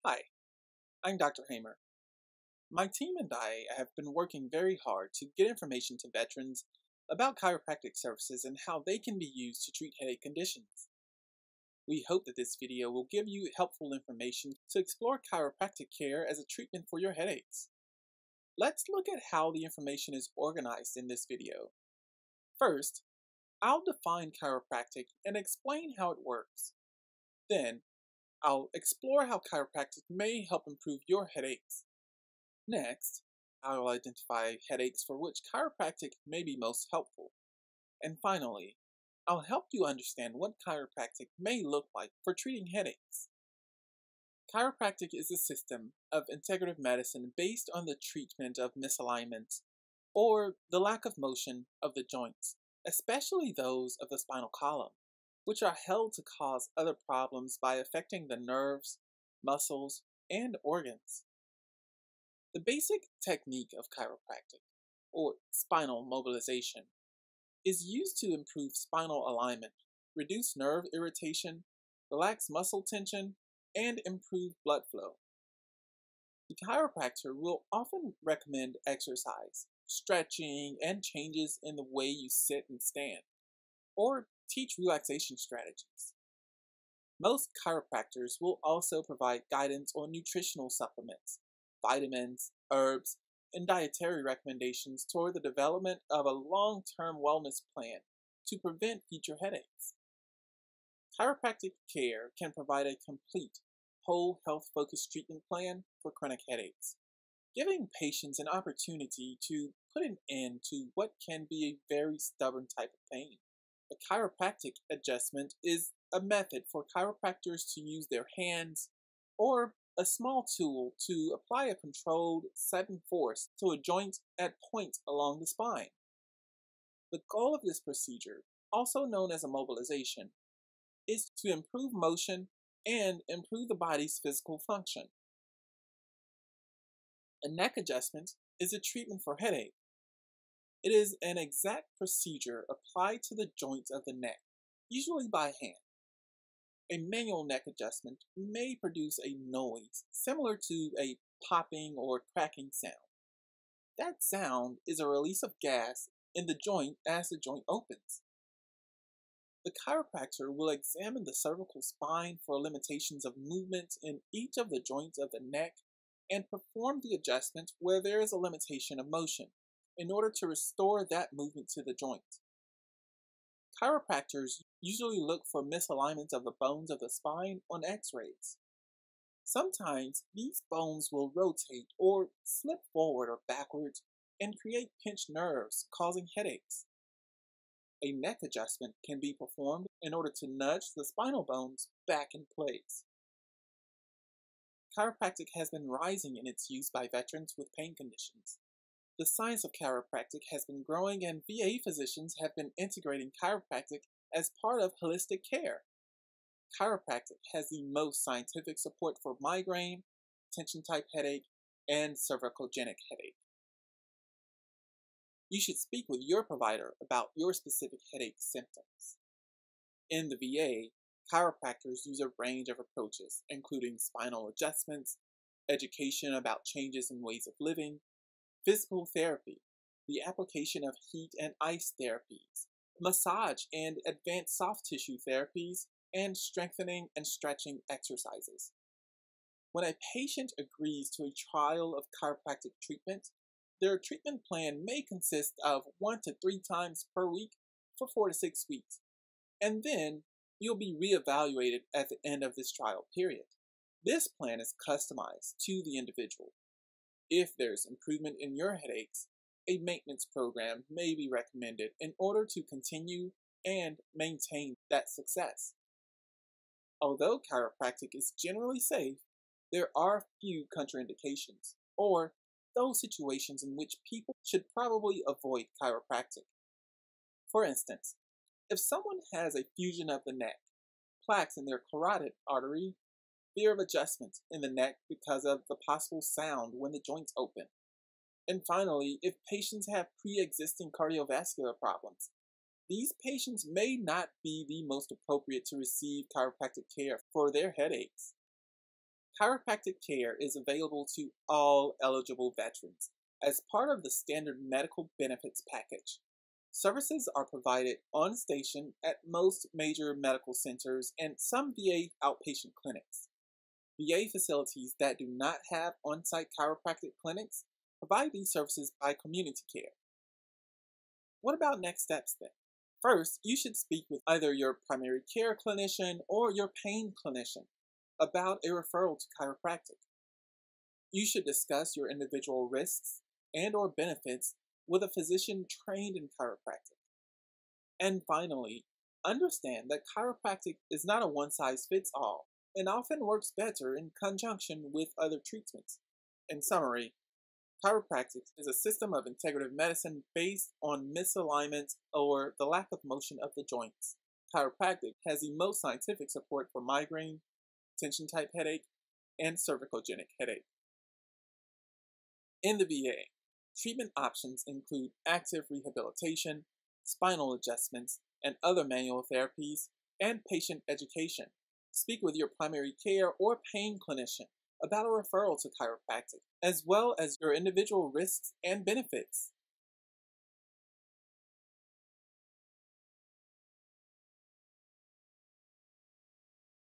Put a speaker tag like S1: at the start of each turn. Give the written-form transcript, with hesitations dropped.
S1: Hi, I'm Dr. Hamer. My team and I have been working very hard to get information to veterans about chiropractic services and how they can be used to treat headache conditions. We hope that this video will give you helpful information to explore chiropractic care as a treatment for your headaches. Let's look at how the information is organized in this video. First, I'll define chiropractic and explain how it works. Then, I'll explore how chiropractic may help improve your headaches. Next, I will identify headaches for which chiropractic may be most helpful. And finally, I'll help you understand what chiropractic may look like for treating headaches. Chiropractic is a system of integrative medicine based on the treatment of misalignments or the lack of motion of the joints, especially those of the spinal column, which are held to cause other problems by affecting the nerves, muscles, and organs. The basic technique of chiropractic, or spinal mobilization, is used to improve spinal alignment, reduce nerve irritation, relax muscle tension, and improve blood flow. The chiropractor will often recommend exercise, stretching, and changes in the way you sit and stand, or teach relaxation strategies. Most chiropractors will also provide guidance on nutritional supplements, vitamins, herbs, and dietary recommendations toward the development of a long-term wellness plan to prevent future headaches. Chiropractic care can provide a complete, whole health-focused treatment plan for chronic headaches, giving patients an opportunity to put an end to what can be a very stubborn type of pain. A chiropractic adjustment is a method for chiropractors to use their hands or a small tool to apply a controlled, sudden force to a joint at points along the spine. The goal of this procedure, also known as a mobilization, is to improve motion and improve the body's physical function. A neck adjustment is a treatment for headache. It is an exact procedure applied to the joints of the neck, usually by hand. A manual neck adjustment may produce a noise similar to a popping or cracking sound. That sound is a release of gas in the joint as the joint opens. The chiropractor will examine the cervical spine for limitations of movement in each of the joints of the neck and perform the adjustment where there is a limitation of motion in order to restore that movement to the joint. Chiropractors usually look for misalignments of the bones of the spine on x-rays. Sometimes these bones will rotate or slip forward or backwards and create pinched nerves, causing headaches. A neck adjustment can be performed in order to nudge the spinal bones back in place. Chiropractic has been rising in its use by veterans with pain conditions. The science of chiropractic has been growing, and VA physicians have been integrating chiropractic as part of holistic care. Chiropractic has the most scientific support for migraine, tension-type headache, and cervicogenic headache. You should speak with your provider about your specific headache symptoms. In the VA, chiropractors use a range of approaches, including spinal adjustments, education about changes in ways of living, physical therapy, the application of heat and ice therapies, massage and advanced soft tissue therapies, and strengthening and stretching exercises. When a patient agrees to a trial of chiropractic treatment, their treatment plan may consist of 1 to 3 times per week for 4 to 6 weeks, and then you'll be reevaluated at the end of this trial period. This plan is customized to the individual. If there's improvement in your headaches, a maintenance program may be recommended in order to continue and maintain that success. Although chiropractic is generally safe, there are few contraindications, or those situations in which people should probably avoid chiropractic. For instance, if someone has a fusion of the neck, plaques in their carotid artery, fear of adjustment in the neck because of the possible sound when the joints open. And finally, if patients have pre-existing cardiovascular problems, these patients may not be the most appropriate to receive chiropractic care for their headaches. Chiropractic care is available to all eligible veterans as part of the standard medical benefits package. Services are provided on station at most major medical centers and some VA outpatient clinics. VA facilities that do not have on-site chiropractic clinics provide these services by community care. What about next steps then? First, you should speak with either your primary care clinician or your pain clinician about a referral to chiropractic. You should discuss your individual risks and/or benefits with a physician trained in chiropractic. And finally, understand that chiropractic is not a one-size-fits-all and often works better in conjunction with other treatments. In summary, chiropractic is a system of integrative medicine based on misalignment or the lack of motion of the joints. Chiropractic has the most scientific support for migraine, tension type headache, and cervicogenic headache. In the VA, treatment options include active rehabilitation, spinal adjustments, and other manual therapies, and patient education. Speak with your primary care or pain clinician about a referral to chiropractic, as well as your individual risks and benefits.